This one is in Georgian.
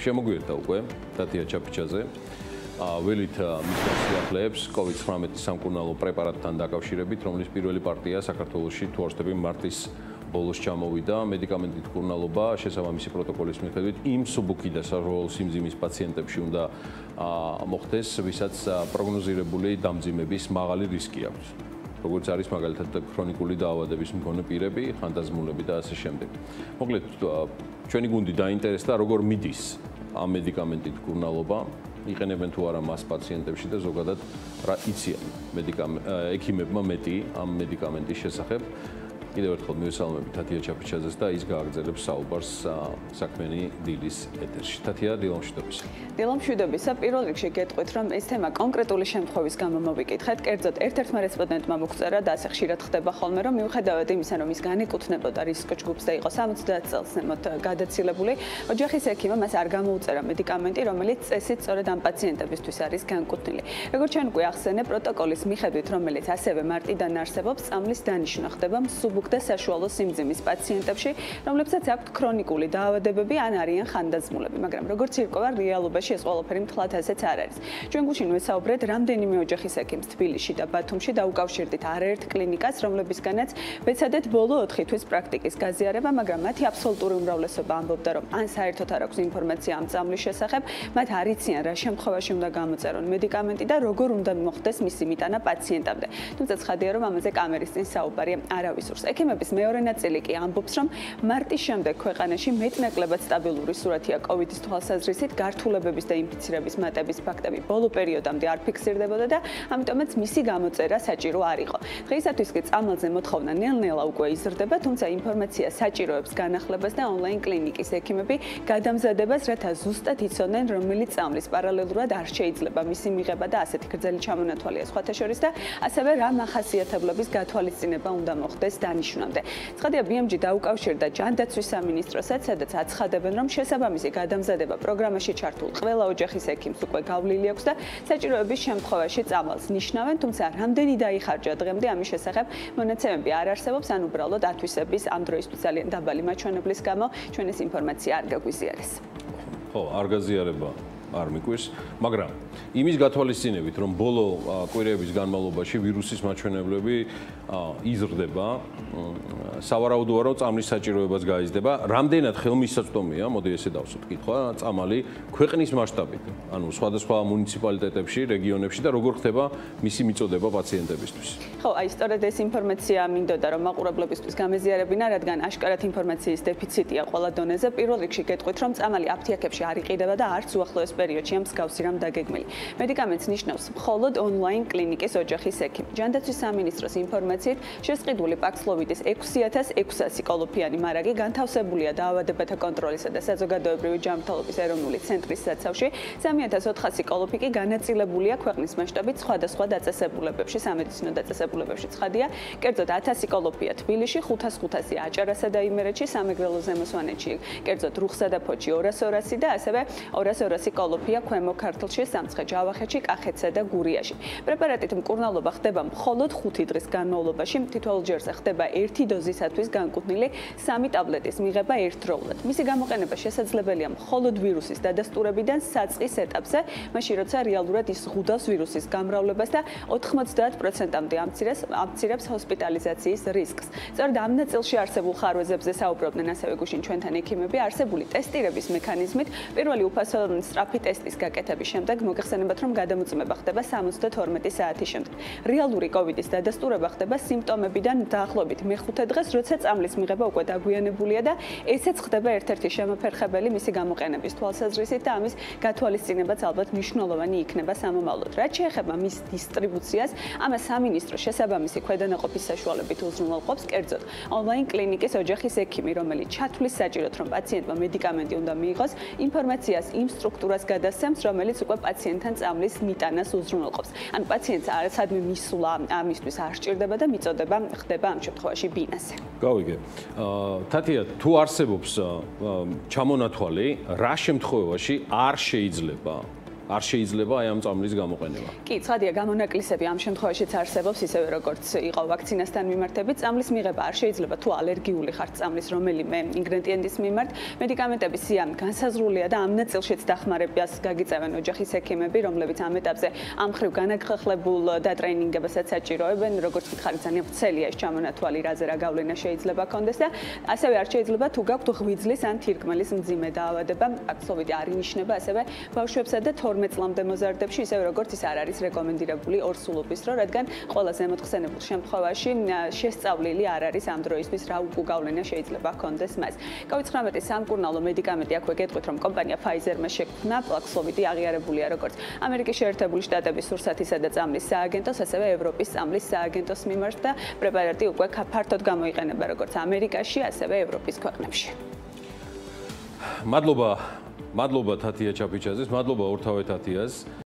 შემოგვიერთდა უკვე თათია ჩაფიჩაზე. ველით მის გასიახლეებს COVID-19 სამკურნალო პრეპარატთან დაკავშირებით, რომლის პირველი პარტია საქართველოში თუ არ ვცდები მარტის ბოლოს ჩამოვიდა, მედიკამენტით მკურნალობა, შესაბამისი პროტოკოლის მიხედვით იმ მსუბუქი და საშუალო სიმძიმის პაციენტებში უნდა მოხდეს, ვისაც პროგნოზირებული დამძიმების მაღალი რისკი აქვს. Როგორც არის მაგალითად ქრონიკული დაავადების მქონე პირები, ხანდაზმულები და ასე შემდეგ. მოკლედ, ჩვენი გუნდი დაინტერესდა, როგორ მიდის ამ მედიკამენტით მკურნალობა, იყენებენ თუ არა მას პაციენტებში და ზოგადად რა იციან ექიმებმა მეტი ამ მედიკამენტის შესახებ. კიდევ ერთხელ მივესალმებით თათია ჩაფიჩაძეს და ის გააგრძელებს საუბარს საქმიანი დილის ეთერში. თათია, დილამშვიდობისა. დილამშვიდობისა. პირველ რიგში გეტყვით, რომ ეს თემა კონკრეტული შემთხვევის გამო მოვიკითხეთ. კერძოდ, ერთ-ერთმა რესპონდენტმა მოგწერა და ასე ხშირად ხდება ხოლმე, რომ მიუხედავად იმისა, რომ ის განეკუთვნებოდა რისკ ჯგუფს და იყო 70 წელს გადაცილებული, ოჯახის ექიმმა მას არ გამოუწერა მედიკამენტი, რომელიც წესით სწორედ ამ პაციენტებისთვის არის განკუთვნილი. როგორც ჩვენ გვახსენე, პროტოკოლის მიხედვით, რომელიც ასევე მარტიდან არსებობს, წამლის დანიშვნა ხდება მსუბუქ და საშუალო სიმძიმის პაციენტებში, რომლებსაც აქვთ ქრონიკული დაავადებები ან არიან ხანდაზმულები, მაგრამ როგორც ირკვევა, რეალობაში ეს ყველაფერი მთლად ასეც არ არის. ჩვენ გუშინ ვესაუბრეთ რამდენიმე ოჯახის ექიმს თბილისში და ბათუმში და უკავშირდით არაერთ კლინიკას, რომლებისგანაც ვეცადეთ ბოლო 4 თვის პრაქტიკის გაზიარება, მაგრამ მათი აბსოლუტური უმრავლესობა ამბობდა, რომ ან საერთოდ არ აქვს ინფორმაცია ამ წამლის შესახებ, მათ არ იციან რა შემთხვევაში უნდა გამოწერონ მედიკამენტი და როგორ უნდა მოხდეს მისი მიტანა პაციენტამდე. თუმცა ცხადია, რომ ამაზე კამერის წინ საუბარი არავისურს. ექიმების მეორე ნაწილი კი ამბობს, რომ მარტის შემდეგ ქვეყანაში მეტნაკლებად სტაბილური სურათია COVID-ის თვალსაზრისით, გართულებების და ინფიცირების მატების ფაქტები ბოლო პერიოდამდე არ ფიქსირდებოდა და ამიტომაც მისი გამოწერა საჭირო არ იყო. დღეისათვის კი წამალზე მოთხოვნა ნელ-ნელა უკვე იზრდება, თუმცა ინფორმაცია საჭიროებს განახლებას და ონლაინ კლინიკის ექიმები გადამზადებას, რათა ზუსტად იცოდნენ, რომელი წამლის პარალელურად არ შეიძლება მისი მიღება და ასეთი გრძელი ჩამონათვალია სხვათა შორის და ასევე რა მახასიათებლების გათვალისწინება უნდა მოხდეს დანიშნამდე. ცხადია, BMG დაუკავშირდა ჯანდაცვის სამინისტროსაც, სადაც აცხადებენ, რომ შესაბამისი გადამზადება პროგრამაში ჩართულ ყველა ოჯახის ექიმს უკვე გავლილი აქვს და საჭიროების შემთხვევაში წამალს ნიშნავენ, თუმცა რამდენი დაიხარჯა დღემდე ამის შესახებ მონაცემები არ არსებობს, ან უბრალოდ ათვისების ამ დროისთვის ძალიან დაბალი მაჩვენებლის გამო ჩვენ ეს ინფორმაცია არ გაგვიზიარეს. ხო, არ გაზიარება არ მიკვირს, მაგრამ იმის გათვალისწინებით, რომ ბოლო კვირების განმავლობაში ვირუსის მაჩვენებლები იზრდება, სავარაუდოა, რომ წამლის საჭიროებაც გაიზრდება. რამდენად ხელმისაწვდომია, მოდი ესე დავსვათ კითხვა, წამალი ქვეყნის მასშტაბით, ანუ სხვადასხვა მუნიციპალიტეტებში, რეგიონებში და როგორ ხდება მისი მიწოდება პაციენტებისთვის. ხო, აი სწორედ ეს ინფორმაცია მინდოდა, რომ მაყურებლებისთვის გამეზიარებინა, რადგან აშკარად ინფორმაციის დეფიციტია ყველა დონეზე. პირველ რიგში გეტყვით, რომ წამალი აფთიაქებში არ იყიდება და არც უახლოეს პერიოდში ამ მსგავსი რამ დაგეგმილი. მედიკამენტს ნიშნავს მხოლოდ ონლაინ კლინიკის ოჯახის ექიმი. ჯანდაცვის სამინისტროს ინფორმაციით, შესყიდული პაქსლოვიდის 6600 კოლოფიანი მარაგი განთავსებულია დაავადებათა კონტროლისა და საზოგადოებრივი ჯანმრთელობის ეროვნული ცენტრის საცავში. 3400 კოლოფი კი განაწილებულია ქვეყნის მასშტაბით სხვადასხვა დაწესებულებებში, სამედიცინო დაწესებულებებში. ცხადია, კერძოდ 1000 კოლოფია თბილისში, 500 აჭარასა და იმერეთში, სამეგრელო ზემოსვანეთში, კერძოდ რუხსა და ფოთში 200 და ასევე 200 კოლოფია ქვემო ქართლში, სამცხე ჯავახეთში, კახეთსა და გურიაში. პრეპარატით მკურნალობა ხდება მხოლოდ 5 დღის განმავლობაში, თითოეულ ჯერზე ხდება 1 დოზისათვის განკუთვნილი 3 ტაბლეტის მიღება ერთდროულად. მისი გამოყენება შესაძლებელია მხოლოდ ვირუსის დადასტურებიდან საწყის ეტაპზე, მაშინ როცა რეალურად ის ზღუდავს ვირუსის გამრავლებას და 90%-მდე ამცირებს ჰოსპიტალიზაციის რისკს. სწორედ ამ ნაწილში არსებულ ხარვეზებზე საუბრობდნენ ასევე გუშინ ჩვენთან ექიმები, არსებული ტესტირების მექანიზმით პირველი უფასო სწრაფი ტესტის გაკეთების შემდეგ მოგეხსენებათ, რომ გადამოწმება ხდება 72 საათის შემდეგ. რეალური COVID-ის დადასტურება ხდება სიმპტომებიდან დაახლოებით მე-5 დღეს, როცა წამლის მიღება უკვე დაგვიანებულია და ესეც ხდება ერთ-ერთი შემოფერხებელი მისი გამოყენების თვალსაზრისით და ამის გათვალისწინებაც ალბათ მნიშვნელოვანი იქნება სამომავლოდ. რაც შეეხება მის დისტრიბუციას, ამას სამინისტრო შესაბამისი ქვედანაყოფის საშუალებით უზრუნველყოფს, კერძოდ ონლაინ კლინიკის ოჯახის ექიმი, რომელიც ჩათვლის საჭიროდ, რომ პაციენტმა მედიკამენტი უნდა მიიღოს, ინფორმაციას იმ სტრუქტურას გადასცემს, რომელიც უკვე პაციენტთან წამლის მიტანას უზრუნველყოფს. ან პაციენტს არასადმე მისვლა ამისთვის არ სჭირდება და მიწოდება ხდება ამ შემთხვევაში ბინაზე. გავიგე. თათია, თუ არსებობს ჩამონათვალი, რა შემთხვევაში არ შეიძლება არ შეიძლება აი ამ წამლის გამოყენება. კი, ცხადია, გამონაკლისები ამ შემთხვევაშიც არსებობს, ისევე როგორც იყო ვაქცინასთან მიმართებით. წამლის მიღება არ შეიძლება თუ ალერგიული ხართ წამლის რომელიმე ინგრედიენტის მიმართ. მედიკამენტების სია განსაზღვრულია და ამ ნაწილშიც დახმარებას გაგიწევენ ოჯახის ექიმები, რომლებიც ამ ეტაპზე ამ მხრივ განაგრძელებულ დატრეინინგებასაც საჭიროებენ, როგორც ვითხარით, ძალიან ვრცელია ეს ჩამონათვალი, რაზე რა გავლენა შეიძლება კონდეს და ასევე არ შეიძლება თუ გაქვთ ღვიძლის ან თირკმელის მძიმე დაავადება. პაქსლოვიდი არ ინიშნება ასევე ბავშვებსა და 12 წლამდე მოზარდებში, ისევე როგორც ის არ არის რეკომენდირებული ორსულობის დრო, რადგან ყველაზე ემოთხსენებულ შემთხვევაში შესწავლილი არ არის ამ დროისთვის რა უკუგავლენა შეიძლება ჰქონდეს მას. COVID-19 სამკურნალო მედიკამენტი აქვე გეტყვით, რომ კომპანია Pfizer-მა შექმნა, პაქსლოვიდი აღიარებულია როგორც ამერიკის შეერთებული შტატების სურსათისა და წამლის სააგენტოს, ასევე ევროპის წამლის სააგენტოს მიმართ და პრეპარატი უკვე ფართოდ გამოიყენება როგორც ამერიკაში, ასევე ევროპის ქვეყნებში. მადლობა თათია ჩაფიჩაძეს, მადლობა ორთავე თათიას.